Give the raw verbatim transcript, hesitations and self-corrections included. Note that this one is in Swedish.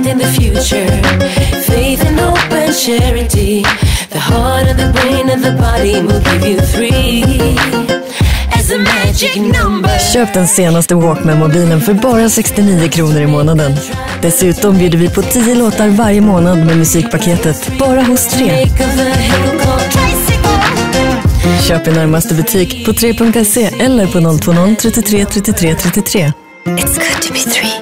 mind in the future. Faith and hope and charity. The heart and the brain and the body will give you three as a magic number. Köp den senaste Walkman-mobilen för bara sextionio kronor i månaden. Dessutom bjuder vi på tio låtar varje månad med musikpaketet bara hos tre. Köp i närmaste butik på tre punkt se eller på noll två noll, trettiotre, trettiotre, trettiotre. It's good to be three.